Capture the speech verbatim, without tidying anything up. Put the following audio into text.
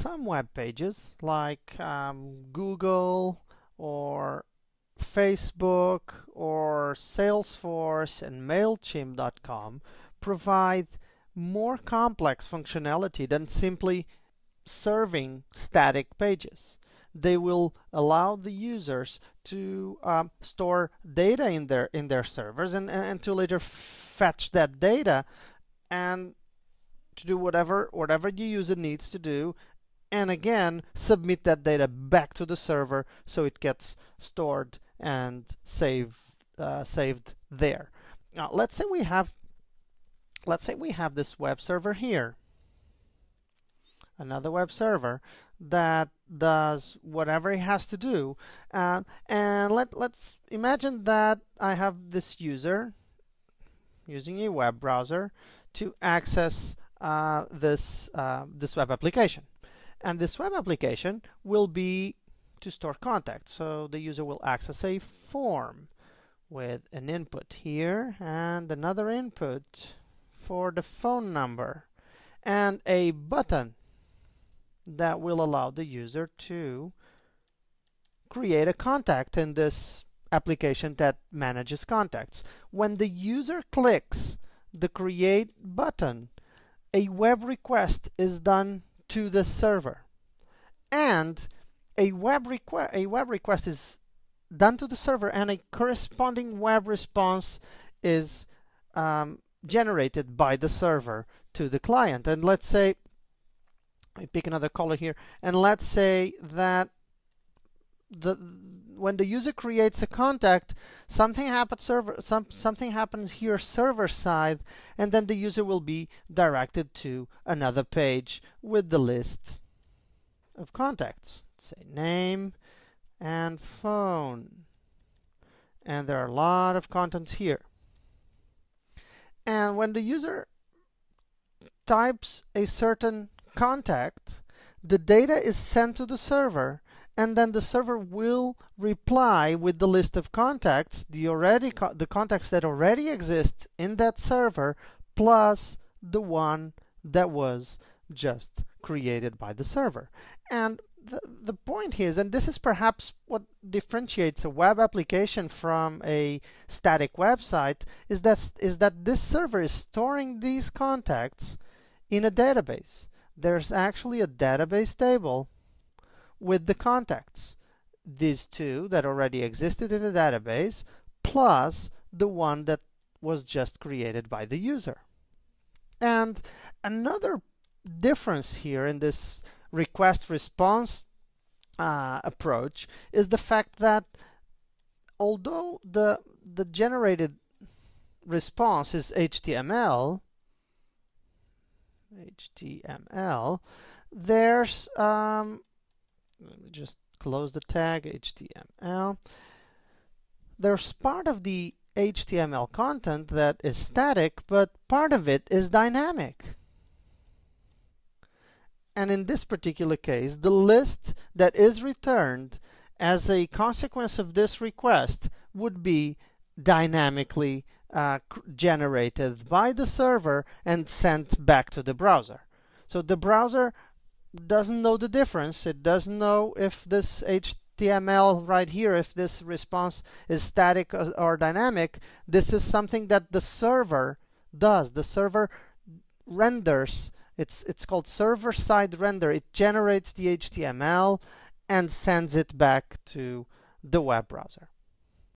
some web pages like um, Google or Facebook or Salesforce and MailChimp dot com provide more complex functionality than simply serving static pages. They will allow the users to um, store data in their in their servers and, and to later fetch that data and to do whatever whatever the user needs to do, and again submit that data back to the server so it gets stored and saved uh, saved there. Now let's say we have let's say we have this web server here, another web server that does whatever it has to do, uh, and let, let's imagine that I have this user using a web browser to access uh, this uh, this web application, and this web application will be to store contacts. So the user will access a form with an input here and another input for the phone number and a button that will allow the user to create a contact in this application that manages contacts. When the user clicks the create button, a web request is done to the server, and a web request a web request is done to the server, and a corresponding web response is um, generated by the server to the client. And let's say I pick another color here, and let's say that the when the user creates a contact, something happens server some something happens here server side, and then the user will be directed to another page with the list of contacts. Say name and phone, and there are a lot of contents here. And when the user types a certain contact, the data is sent to the server, and then the server will reply with the list of contacts, the already co the contacts that already exist in that server, plus the one that was just created by the server. And the, the point here is, and this is perhaps what differentiates a web application from a static website, is that, is that this server is storing these contacts in a database. There's actually a database table with the contacts, these two that already existed in the database, plus the one that was just created by the user. And another difference here in this request response uh, approach is the fact that although the the generated response is H T M L, H T M L, there's um, let me just close the tag H T M L. There's part of the H T M L content that is static, but part of it is dynamic. And in this particular case, the list that is returned as a consequence of this request would be dynamically uh, generated by the server and sent back to the browser. So the browser doesn't know the difference. It doesn't know if this H T M L right here, if this response is static or, or dynamic. This is something that the server does. The server renders. It's, it's called server-side render. It generates the H T M L and sends it back to the web browser.